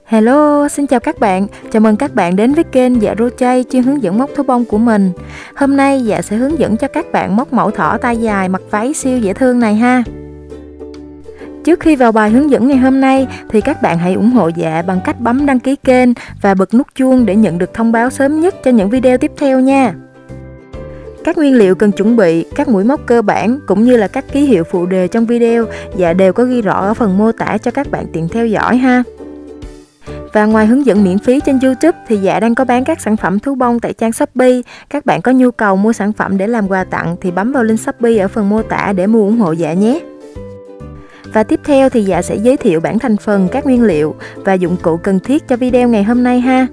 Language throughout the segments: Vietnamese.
Hello, xin chào các bạn. Chào mừng các bạn đến với kênh Dạ Roche chuyên hướng dẫn móc thú bông của mình. Hôm nay Dạ sẽ hướng dẫn cho các bạn móc mẫu thỏ tay dài mặc váy siêu dễ thương này ha. Trước khi vào bài hướng dẫn ngày hôm nay thì các bạn hãy ủng hộ Dạ bằng cách bấm đăng ký kênh và bật nút chuông để nhận được thông báo sớm nhất cho những video tiếp theo nha. Các nguyên liệu cần chuẩn bị, các mũi móc cơ bản cũng như là các ký hiệu phụ đề trong video Dạ đều có ghi rõ ở phần mô tả cho các bạn tiện theo dõi ha. Và ngoài hướng dẫn miễn phí trên YouTube thì Dạ đang có bán các sản phẩm thú bông tại trang Shopee. Các bạn có nhu cầu mua sản phẩm để làm quà tặng thì bấm vào link Shopee ở phần mô tả để mua ủng hộ Dạ nhé. Và tiếp theo thì Dạ sẽ giới thiệu bảng thành phần, các nguyên liệu và dụng cụ cần thiết cho video ngày hôm nay ha.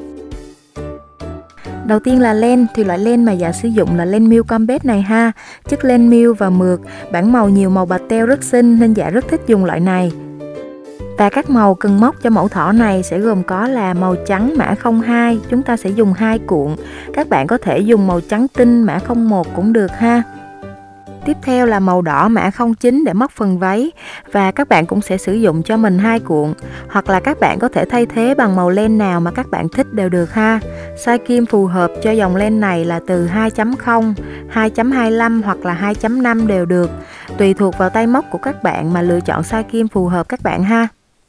Đầu tiên là len, thì loại len mà Dạ sử dụng là len Mill Combat này ha. Chất len mill và mượt, bản màu nhiều màu bạch teo rất xinh nên Dạ rất thích dùng loại này. Và các màu cần móc cho mẫu thỏ này sẽ gồm có là màu trắng mã 02, chúng ta sẽ dùng 2 cuộn. Các bạn có thể dùng màu trắng tinh mã 01 cũng được ha. Tiếp theo là màu đỏ mã 09 để móc phần váy. Và các bạn cũng sẽ sử dụng cho mình 2 cuộn. Hoặc là các bạn có thể thay thế bằng màu len nào mà các bạn thích đều được ha. Size kim phù hợp cho dòng len này là từ 2.0, 2.25 hoặc là 2.5 đều được. Tùy thuộc vào tay móc của các bạn mà lựa chọn size kim phù hợp các bạn ha.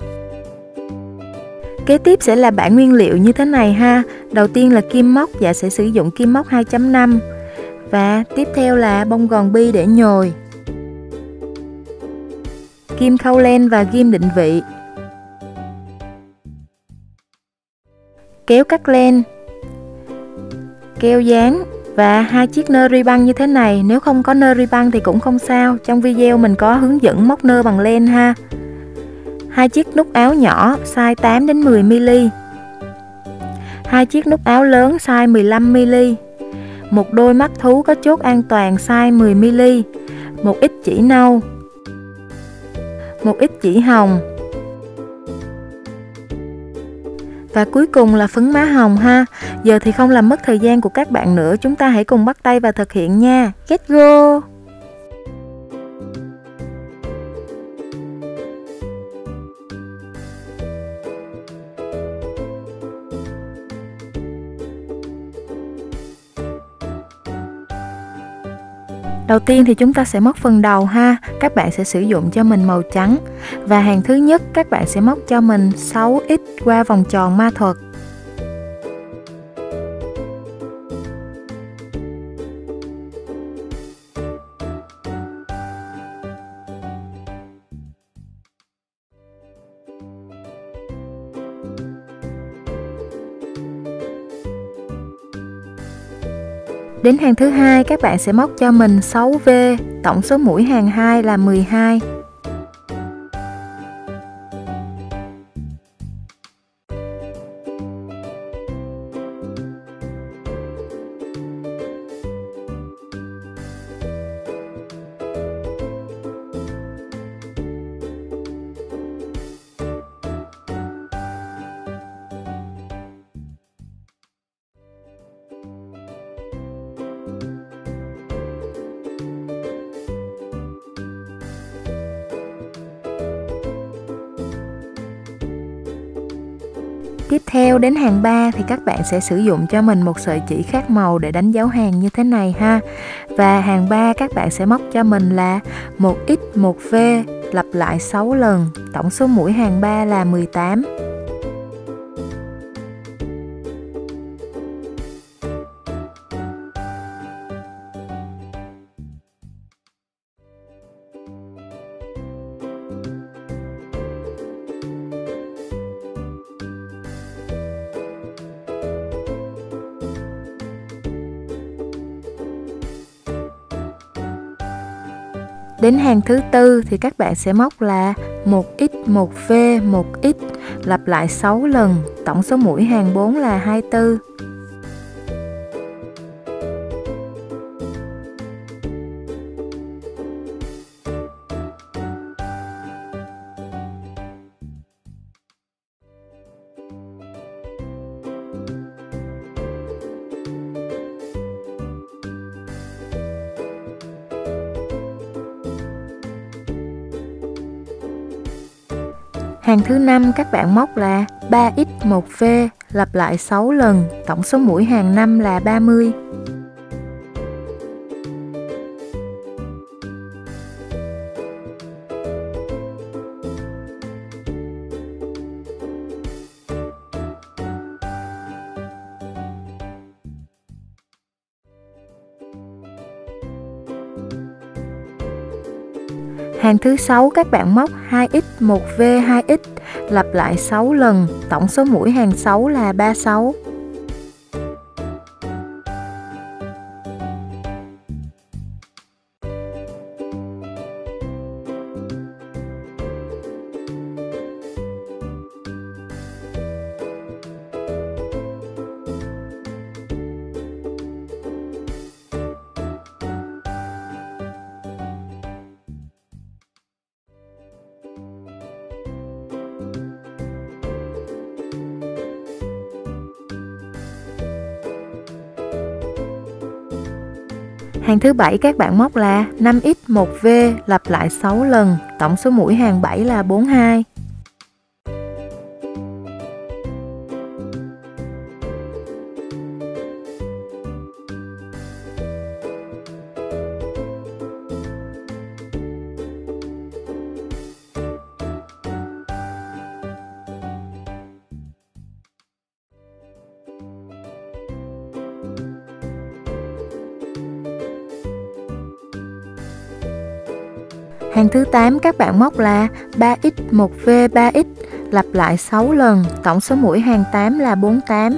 Kế tiếp sẽ là bảng nguyên liệu như thế này ha. Đầu tiên là kim móc, Dạ sẽ sử dụng kim móc 2.5. Và tiếp theo là bông gòn bi để nhồi, kim khâu len và ghim định vị, kéo cắt len, keo dán và 2 chiếc nơ ribbon như thế này. Nếu không có nơ ribbon thì cũng không sao, trong video mình có hướng dẫn móc nơ bằng len ha. 2 chiếc nút áo nhỏ size 8 đến 10 mm, 2 chiếc nút áo lớn size 15 mm, một đôi mắt thú có chốt an toàn size 10 mm, một ít chỉ nâu, một ít chỉ hồng và cuối cùng là phấn má hồng ha. Giờ thì không làm mất thời gian của các bạn nữa, chúng ta hãy cùng bắt tay và thực hiện nha. Let's go! Đầu tiên thì chúng ta sẽ móc phần đầu ha. Các bạn sẽ sử dụng cho mình màu trắng. Và hàng thứ nhất các bạn sẽ móc cho mình 6x qua vòng tròn ma thuật. Đến hàng thứ hai các bạn sẽ móc cho mình 6V, tổng số mũi hàng 2 là 12. Tiếp theo đến hàng 3 thì các bạn sẽ sử dụng cho mình một sợi chỉ khác màu để đánh dấu hàng như thế này ha. Và hàng 3 các bạn sẽ móc cho mình là 1x 1V lặp lại 6 lần, tổng số mũi hàng 3 là 18. Đến hàng thứ tư thì các bạn sẽ móc là 1x 1V 1x lặp lại 6 lần, tổng số mũi hàng 4 là 24. Hàng thứ 5 các bạn móc là 3x1v lặp lại 6 lần, tổng số mũi hàng 5 là 30. Hàng thứ 6 các bạn móc 2x1v2x lặp lại 6 lần, tổng số mũi hàng 6 là 36. Hàng thứ 7 các bạn móc là 5x1v lặp lại 6 lần, tổng số mũi hàng 7 là 42. Hàng thứ 8 các bạn móc là 3x1v3x lặp lại 6 lần, tổng số mũi hàng 8 là 48.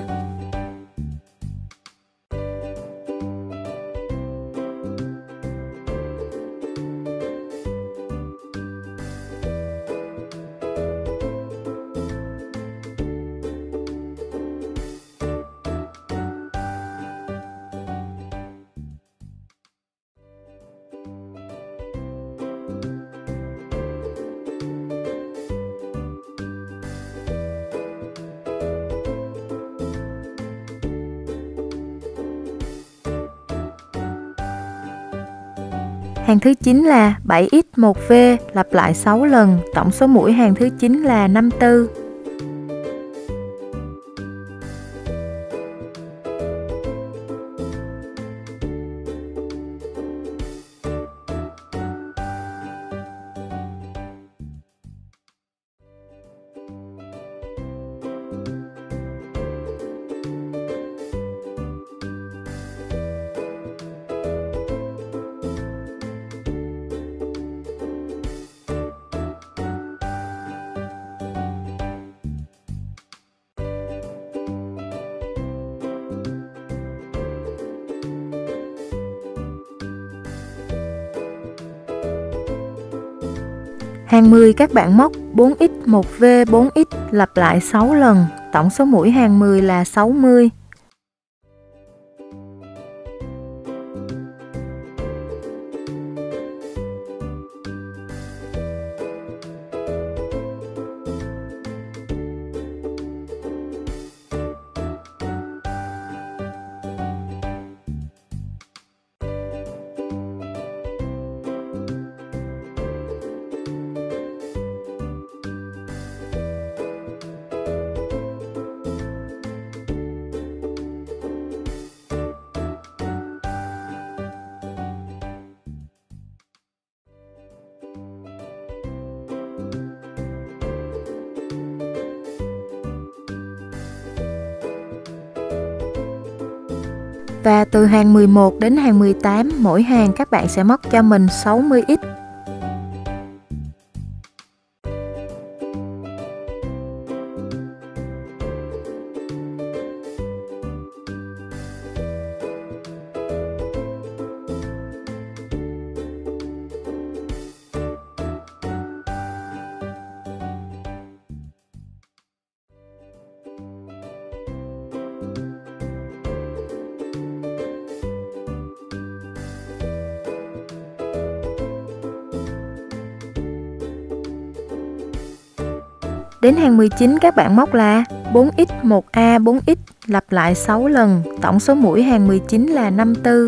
Hàng thứ 9 là 7x1v lặp lại 6 lần, tổng số mũi hàng thứ 9 là 54. Hàng 10 các bạn móc 4x1v 4x lặp lại 6 lần, tổng số mũi hàng 10 là 60. Và từ hàng 11 đến hàng 18, mỗi hàng các bạn sẽ móc cho mình 60x. Đến hàng 19 các bạn móc là 4x1a 4x lặp lại 6 lần, tổng số mũi hàng 19 là 54.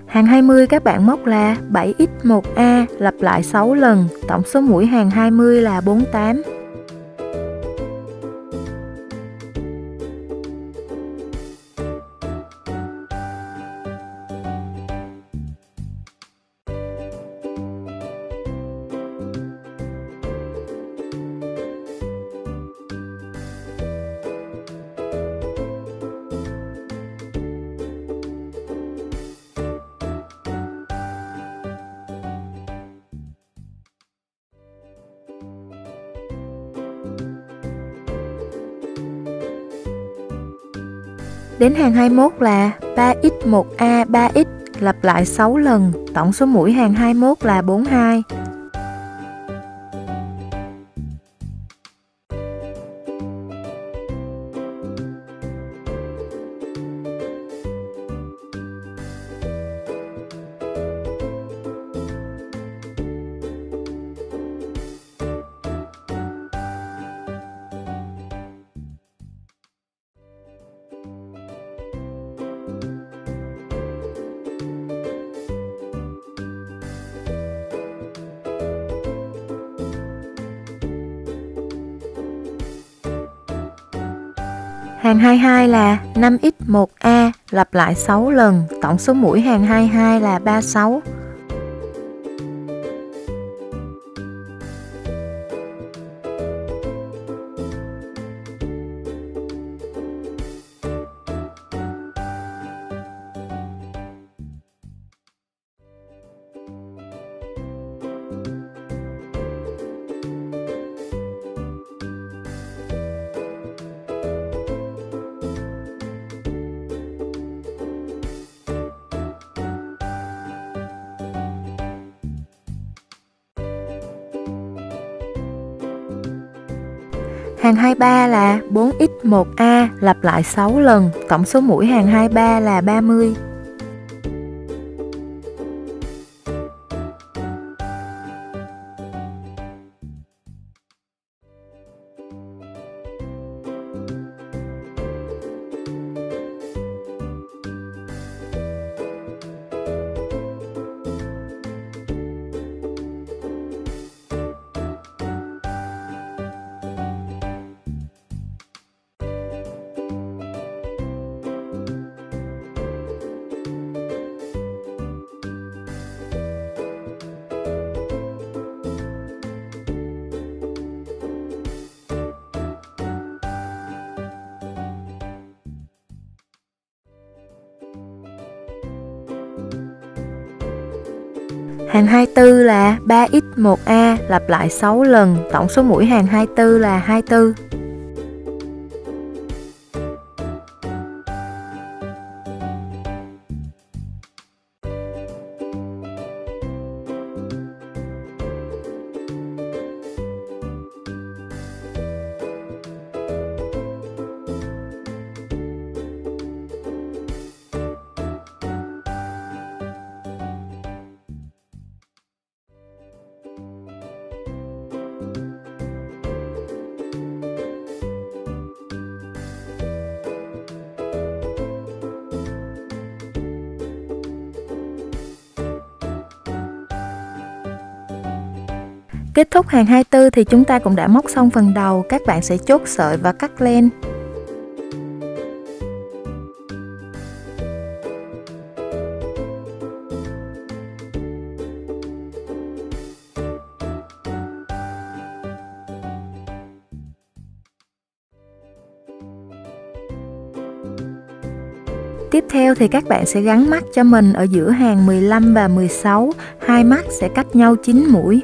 Hàng 20 các bạn móc là 7x1A lặp lại 6 lần, tổng số mũi hàng 20 là 48. Đến hàng 21 là 3x1A 3x lặp lại 6 lần, tổng số mũi hàng 21 là 42. Hàng 22 là 5x1A lặp lại 6 lần, tổng số mũi hàng 22 là 36. Hàng 23 là 4x1A lặp lại 6 lần, tổng số mũi hàng 23 là 30. Hàng 24 là 3x1A lặp lại 6 lần, tổng số mũi hàng 24 là 24. Kết thúc hàng 24 thì chúng ta cũng đã móc xong phần đầu, các bạn sẽ chốt sợi và cắt len. Tiếp theo thì các bạn sẽ gắn mắt cho mình ở giữa hàng 15 và 16, hai mắt sẽ cách nhau 9 mũi.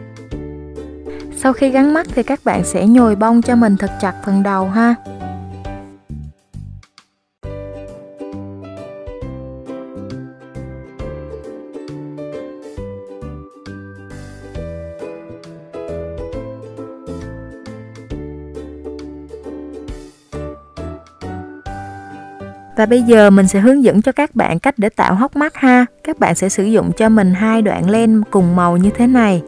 Sau khi gắn mắt thì các bạn sẽ nhồi bông cho mình thật chặt phần đầu ha. Và bây giờ mình sẽ hướng dẫn cho các bạn cách để tạo hốc mắt ha. Các bạn sẽ sử dụng cho mình 2 đoạn len cùng màu như thế này.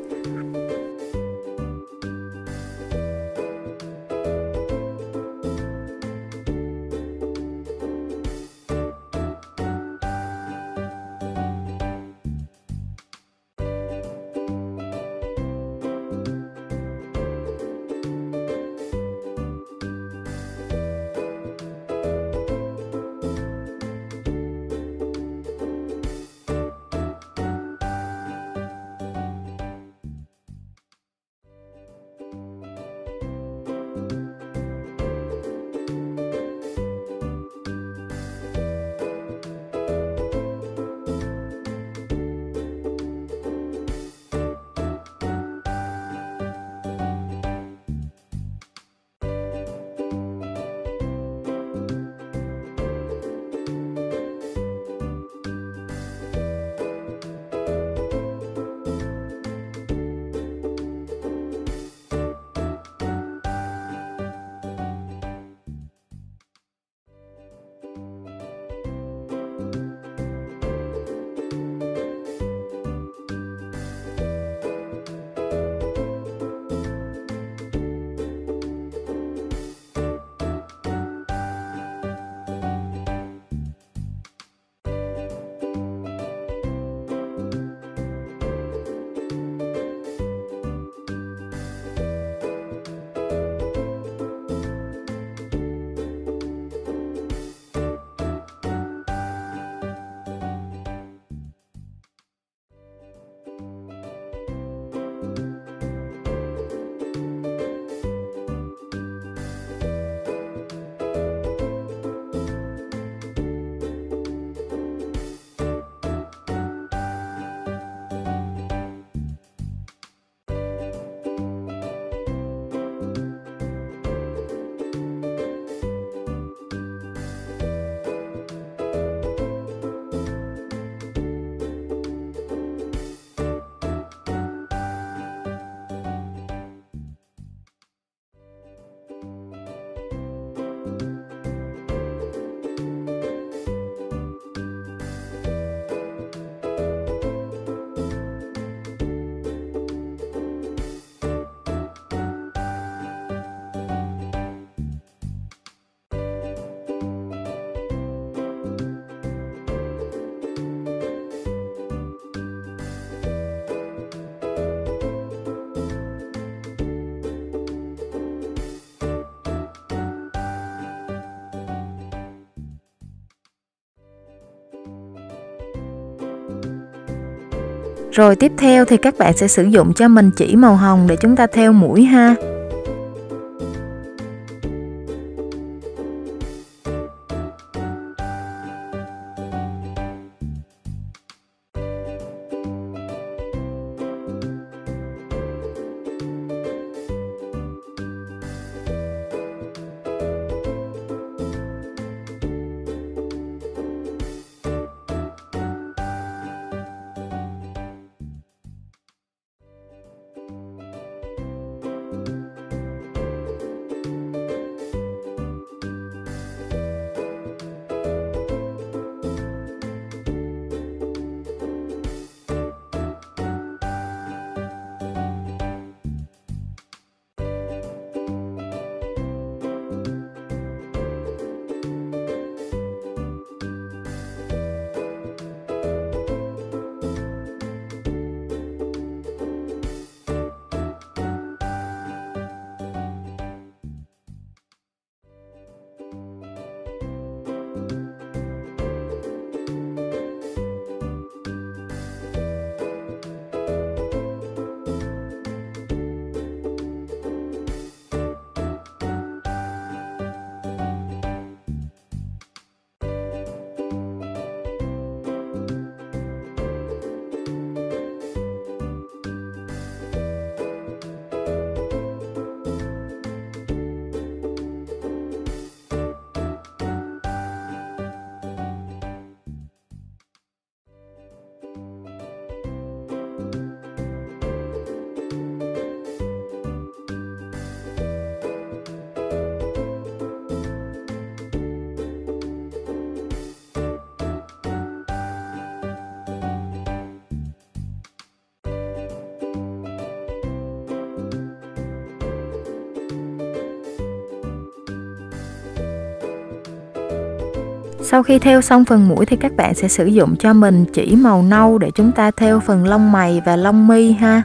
Rồi tiếp theo thì các bạn sẽ sử dụng cho mình chỉ màu hồng để chúng ta thêu mũi ha. Sau khi thêu xong phần mũi thì các bạn sẽ sử dụng cho mình chỉ màu nâu để chúng ta thêu phần lông mày và lông mi ha.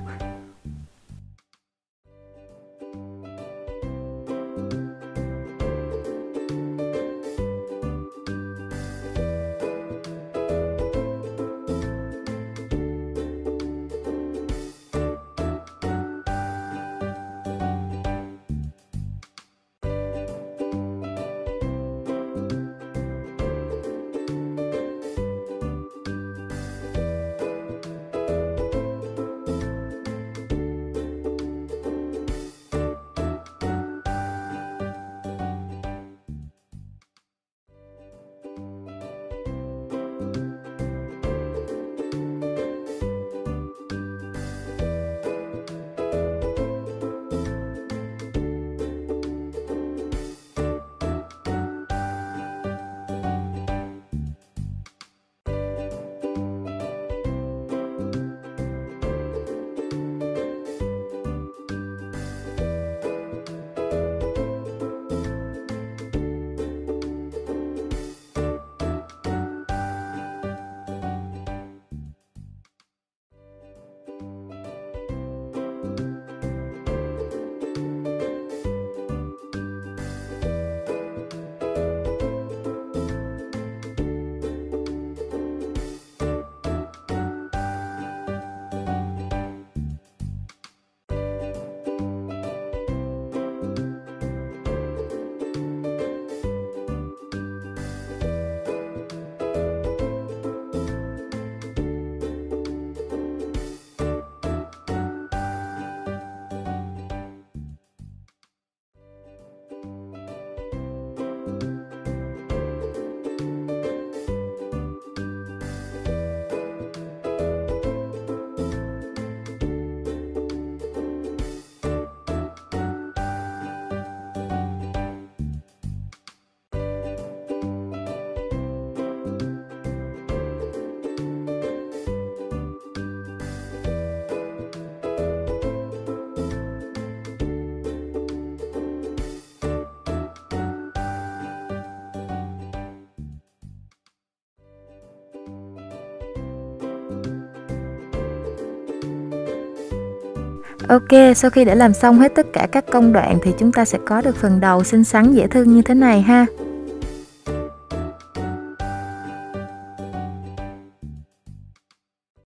Ok, sau khi đã làm xong hết tất cả các công đoạn thì chúng ta sẽ có được phần đầu xinh xắn dễ thương như thế này ha.